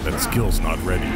That skill's not ready.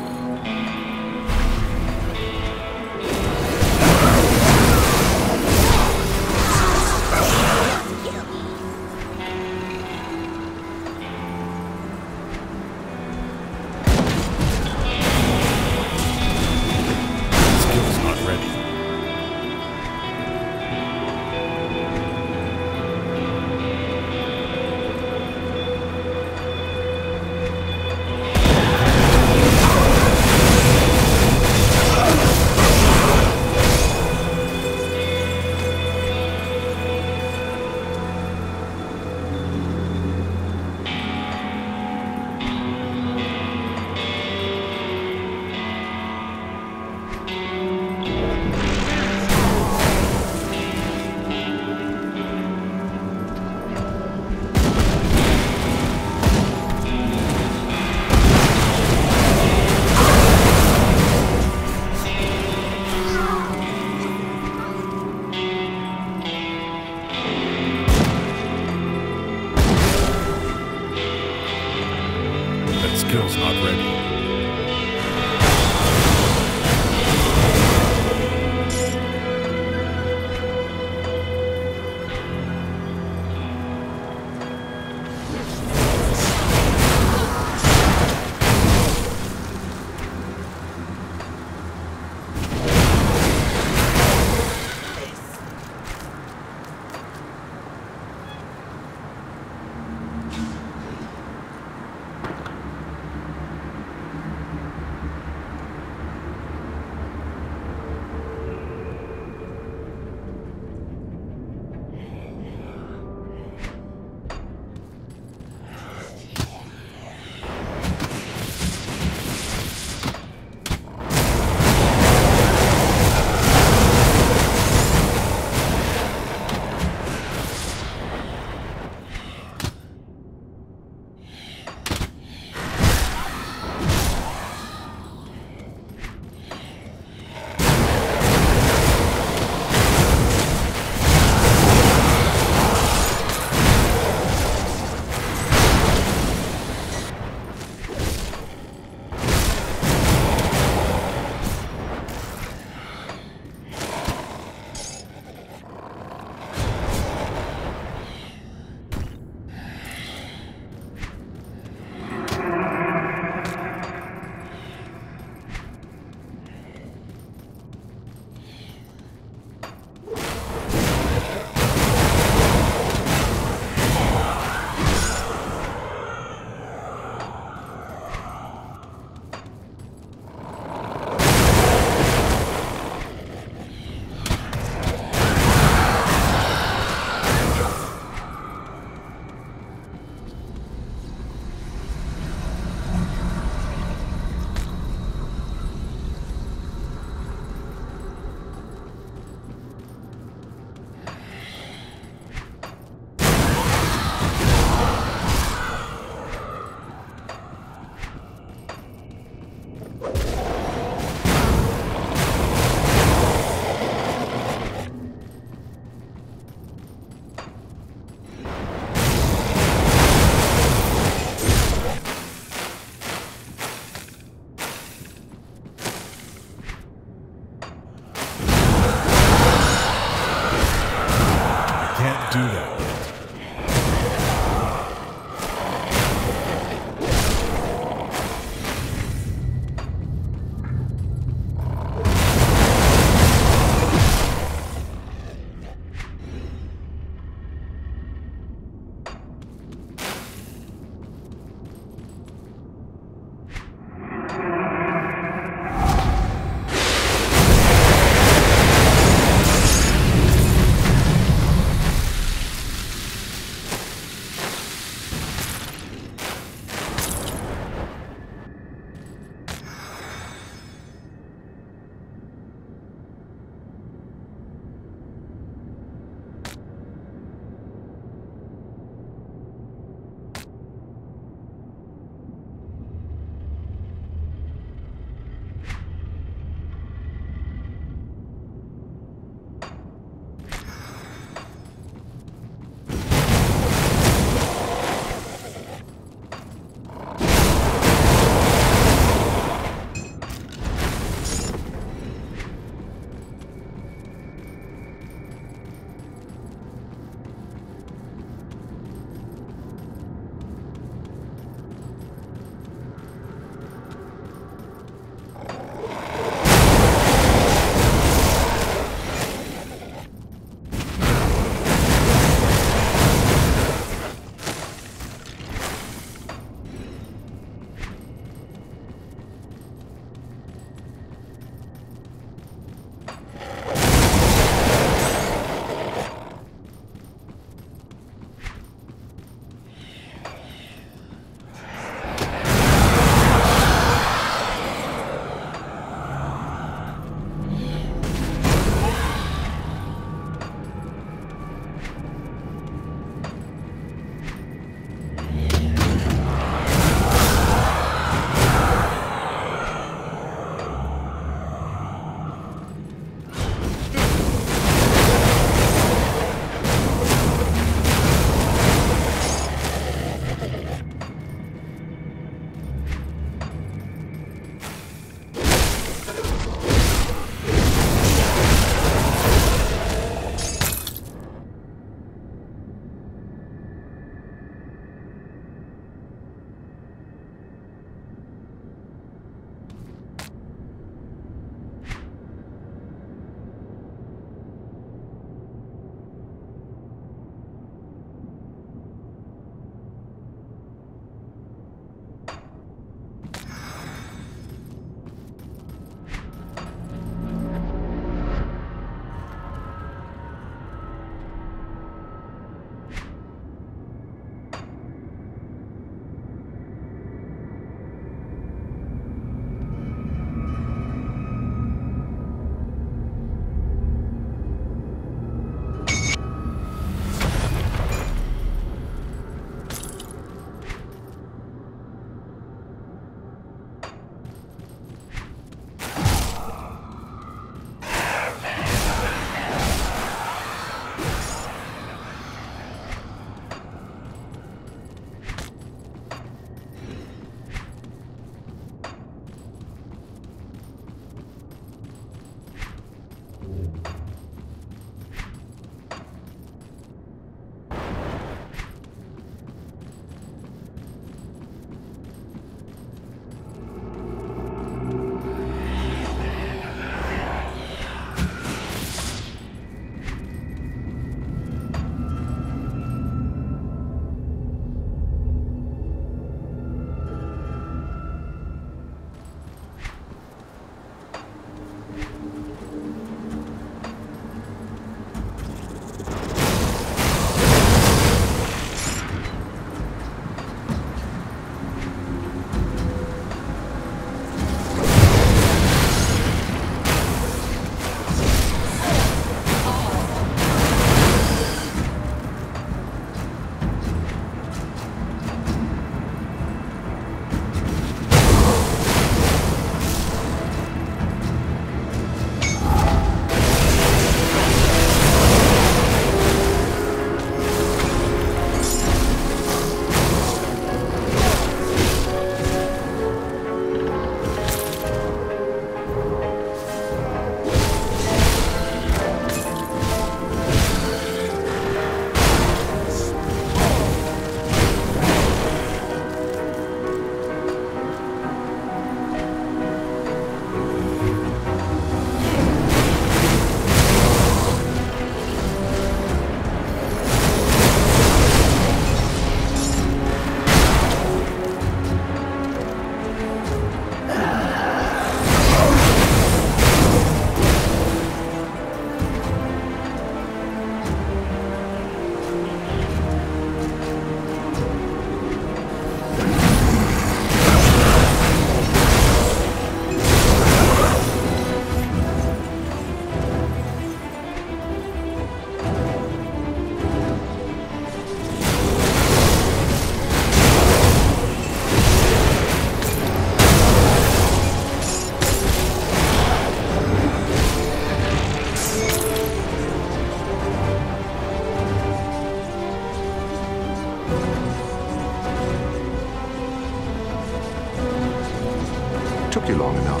Took you long enough.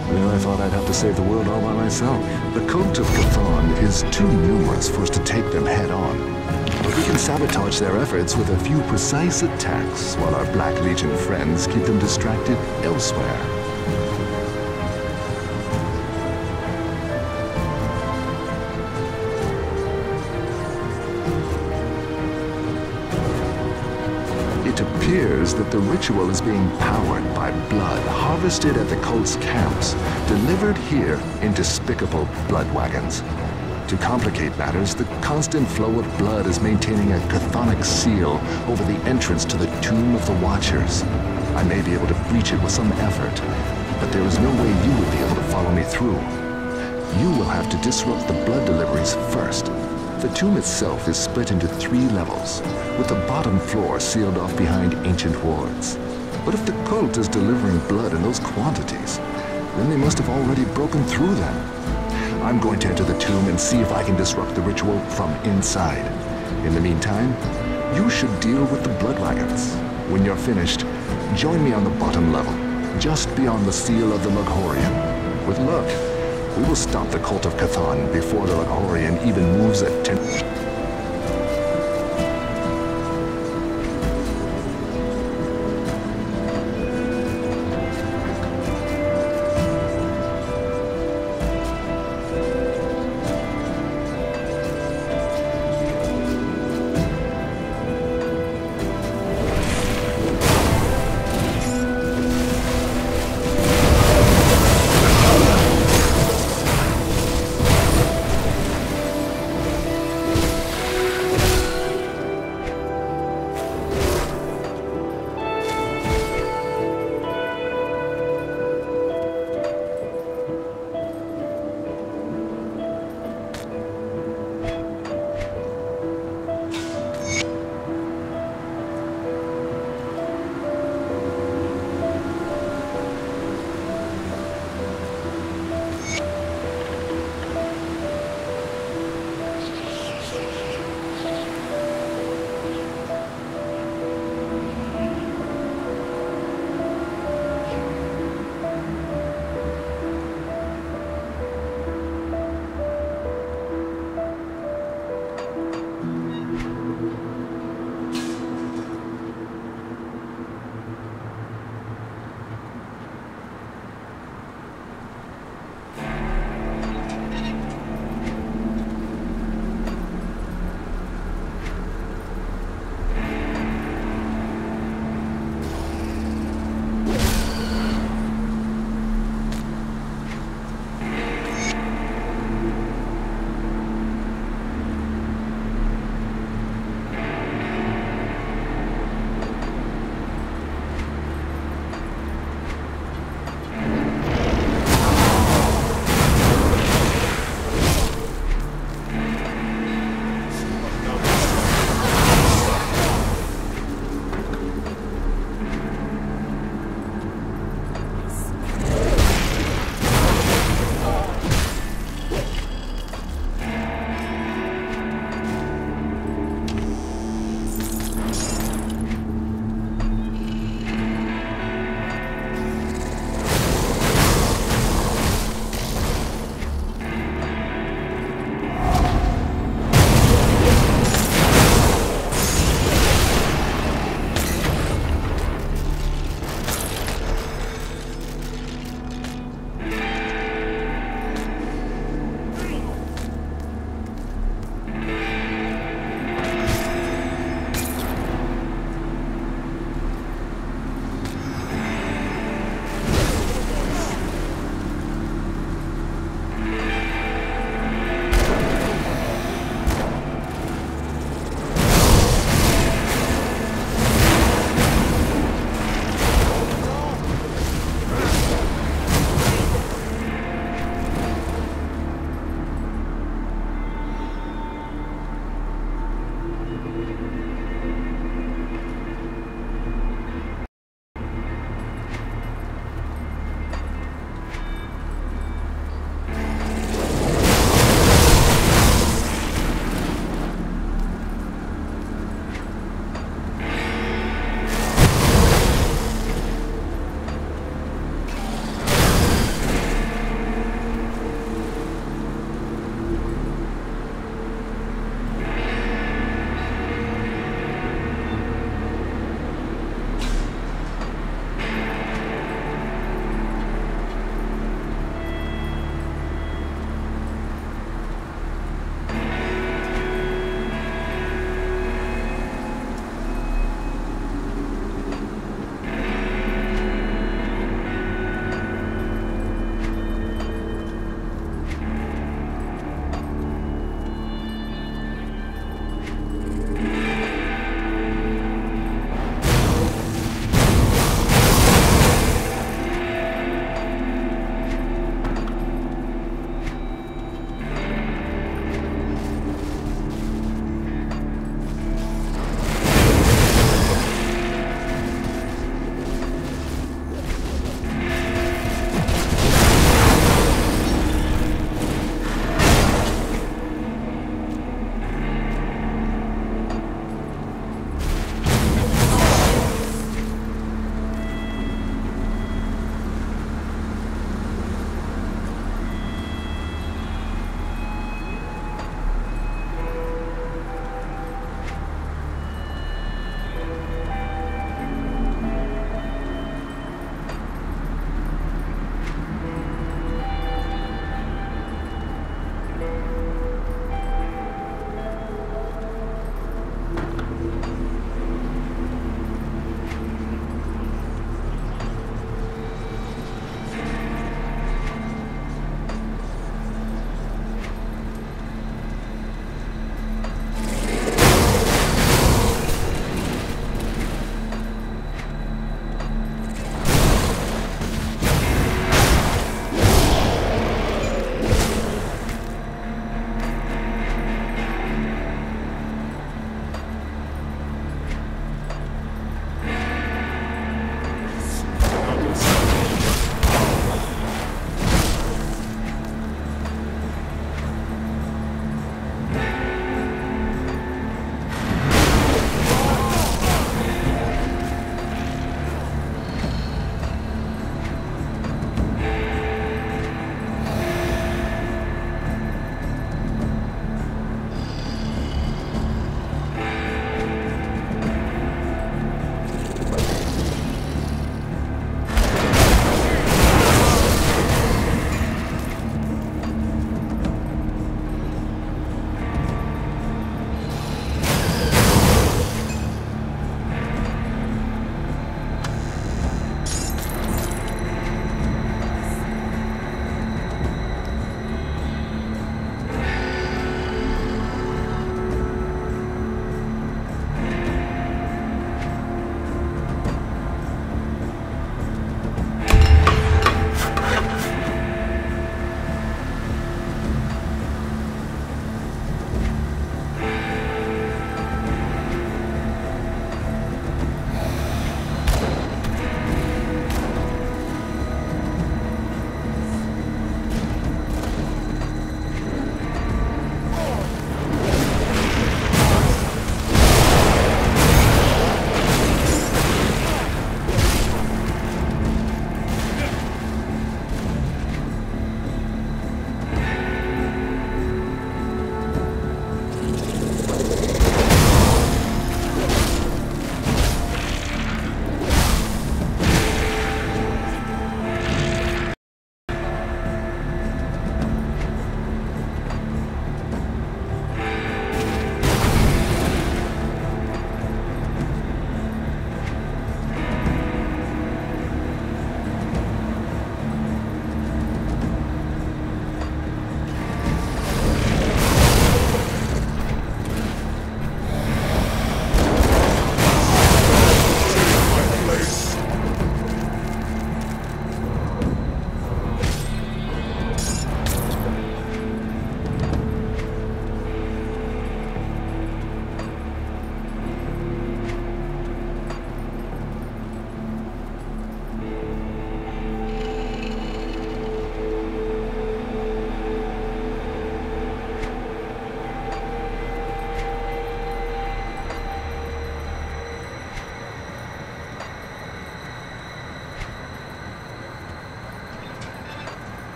I thought I'd have to save the world all by myself. The cult of Chthon is too numerous for us to take them head on. But we can sabotage their efforts with a few precise attacks, while our Black Legion friends keep them distracted elsewhere. It appears that the ritual is being powered by blood harvested at the cult's camps, delivered here in despicable blood wagons. To complicate matters, the constant flow of blood is maintaining a chthonic seal over the entrance to the Tomb of the Watchers. I may be able to breach it with some effort, but there is no way you would be able to follow me through. You will have to disrupt the blood deliveries first. The tomb itself is split into 3 levels, with the bottom floor sealed off behind ancient wards. But if the cult is delivering blood in those quantities, then they must have already broken through them. I'm going to enter the tomb and see if I can disrupt the ritual from inside. In the meantime, you should deal with the blood wagons. When you're finished, join me on the bottom level, just beyond the seal of the Lughorian. With luck, we will stop the cult of Chthon before the Lughorian even moves a 10.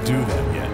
do that yet.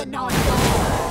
but now I know.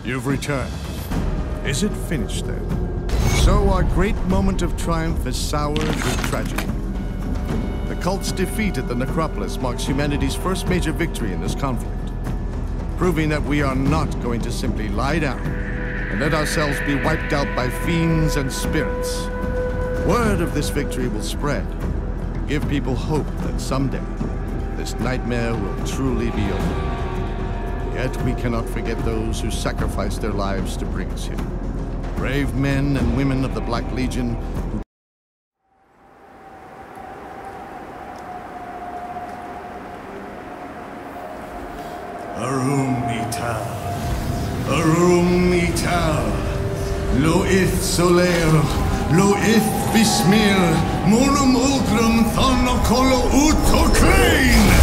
You've returned. Is it finished then? So our great moment of triumph is soured with tragedy. The cult's defeat at the Necropolis marks humanity's first major victory in this conflict, proving that we are not going to simply lie down and let ourselves be wiped out by fiends and spirits. Word of this victory will spread, give people hope that someday this nightmare will truly be over. Yet we cannot forget those who sacrificed their lives to bring us here. Brave men and women of the Black Legion who Arum Ital, Arum Ital, Loith Soler, Loith Bismir, Monum Ulgrum Thonokolo Utoklein!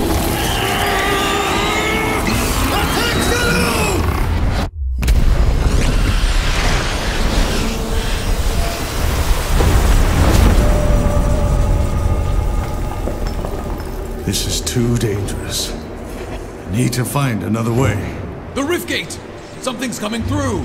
This is too dangerous. Need to find another way. The Rift Gate! Something's coming through!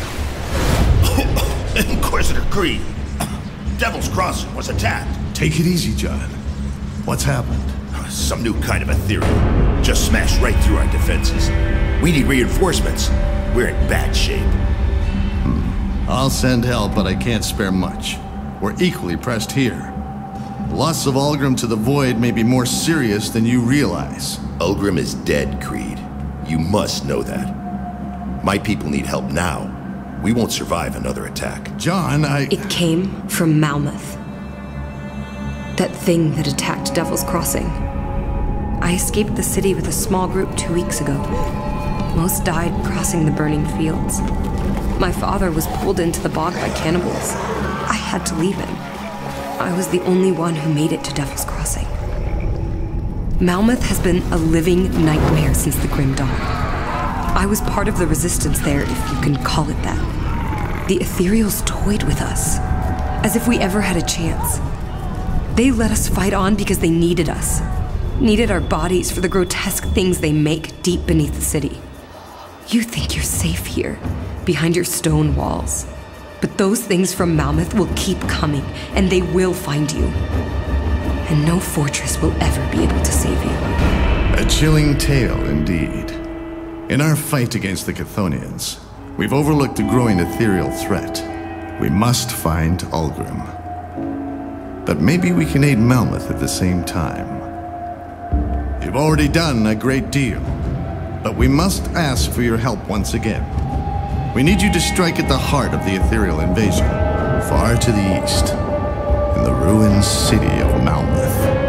Inquisitor Creed. Devil's Crossing was attacked. Take it easy, John. What's happened? Some new kind of Ethereum. Just smashed right through our defenses. We need reinforcements. We're in bad shape. I'll send help, but I can't spare much. We're equally pressed here. Loss of Ulgrim to the Void may be more serious than you realize. Ulgrim is dead, Creed. You must know that. My people need help now. We won't survive another attack. John, It came from Malmuth. That thing that attacked Devil's Crossing. I escaped the city with a small group 2 weeks ago. Most died crossing the burning fields. My father was pulled into the bog by cannibals. I had to leave him. I was the only one who made it to Devil's Crossing. Malmuth has been a living nightmare since the Grim Dawn. I was part of the resistance there, if you can call it that. The Ethereals toyed with us, as if we ever had a chance. They let us fight on because they needed us. Needed our bodies for the grotesque things they make deep beneath the city. You think you're safe here, behind your stone walls. But those things from Malmuth will keep coming, and they will find you. And no fortress will ever be able to save you. A chilling tale, indeed. In our fight against the Chthonians, we've overlooked a growing ethereal threat. We must find Ulgrim. But maybe we can aid Malmuth at the same time. You've already done a great deal, but we must ask for your help once again. We need you to strike at the heart of the ethereal invasion, far to the east, in the ruined city of Malmuth.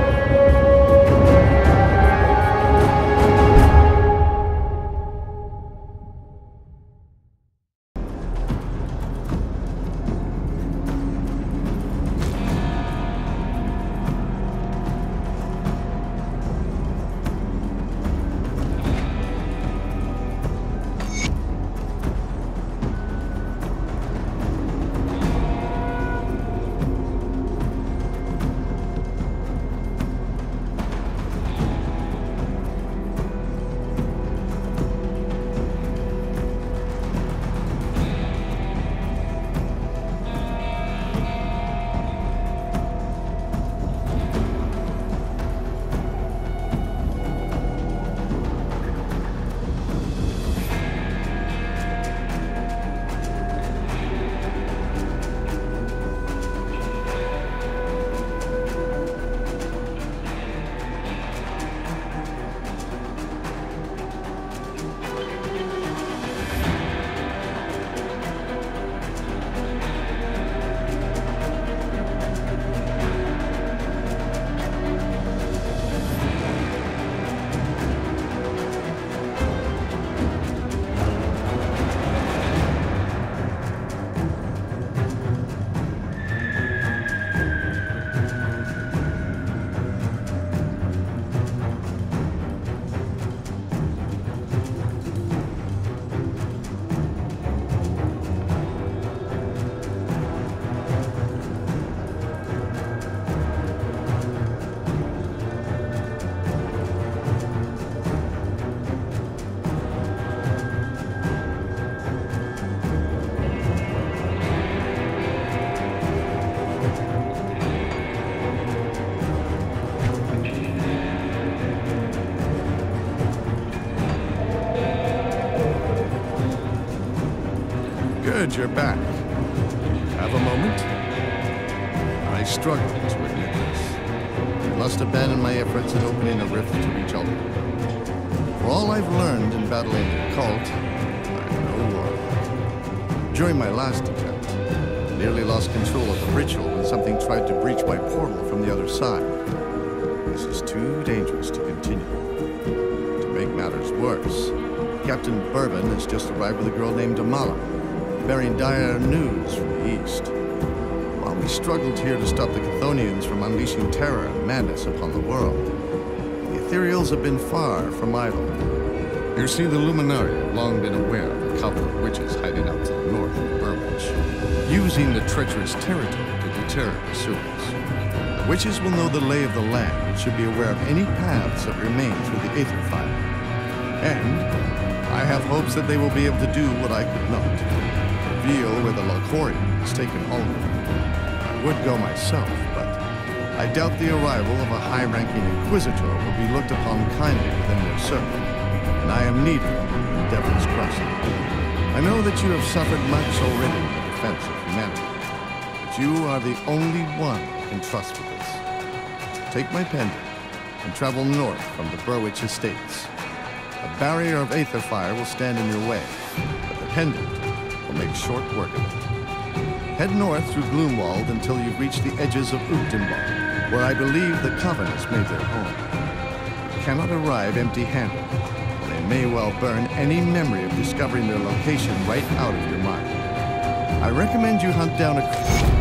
glad you're back. Have a moment? I struggle to admit this. I must abandon my efforts in opening a rift to reach Ultron. For all I've learned in battling the cult, I'm no warlock. During my last attempt, I nearly lost control of the ritual when something tried to breach my portal from the other side. This is too dangerous to continue. To make matters worse, Captain Bourbon has just arrived with a girl named Amala, bearing dire news from the east. While we struggled here to stop the Chthonians from unleashing terror and madness upon the world, the Ethereals have been far from idle. You see, the Luminari have long been aware of a couple of witches hiding out to the north of Burwitch, using the treacherous territory to deter pursuers. The witches will know the lay of the land and should be aware of any paths that remain through the Aether Fire. And I have hopes that they will be able to do what I could not, reveal where the Locorian has taken Ultron. I would go myself, but I doubt the arrival of a high-ranking Inquisitor will be looked upon kindly within their circle, and I am needed in Devil's Crossing. I know that you have suffered much already in the defense of humanity, but you are the only one I can trust with this. Take my pendant and travel north from the Burwitch Estates. A barrier of Aether Fire will stand in your way, but the pendant will make short work of it. Head north through Gloomwald until you've reached the edges of Uchtdinbald, where I believe the Covenants made their home. You cannot arrive empty-handed, or they may well burn any memory of discovering their location right out of your mind. I recommend you hunt down a...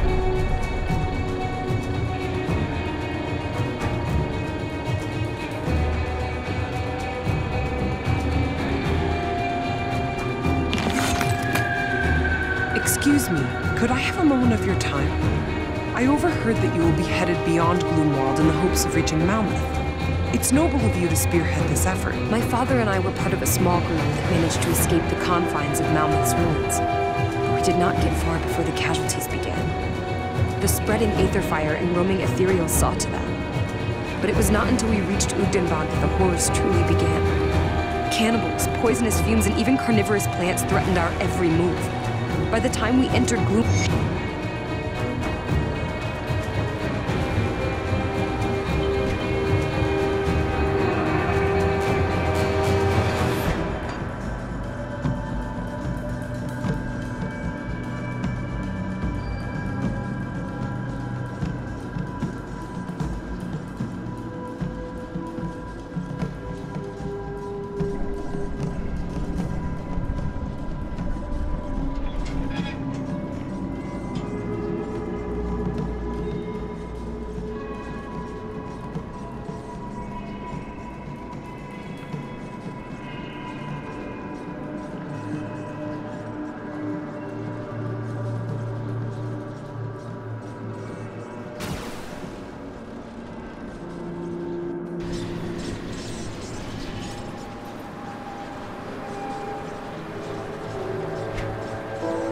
Excuse me, could I have a moment of your time? I overheard that you will be headed beyond Gloomwald in the hopes of reaching Malmouth. It's noble of you to spearhead this effort. My father and I were part of a small group that managed to escape the confines of Malmouth's ruins. But we did not get far before the casualties began. The spreading Aether Fire and roaming Ethereals saw to that. But it was not until we reached Uchtdinbald that the horrors truly began. Cannibals, poisonous fumes, and even carnivorous plants threatened our every move. By the time we entered Gloom...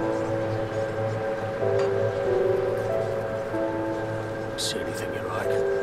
See anything you like?